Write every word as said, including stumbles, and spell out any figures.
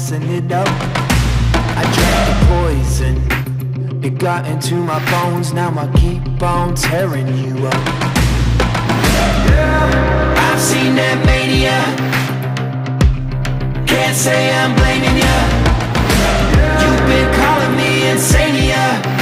messing it up. I drank the poison, it got into my bones. Now I keep on tearing you up. I've seen that mania, can't say I'm blaming ya. You've been calling me insania.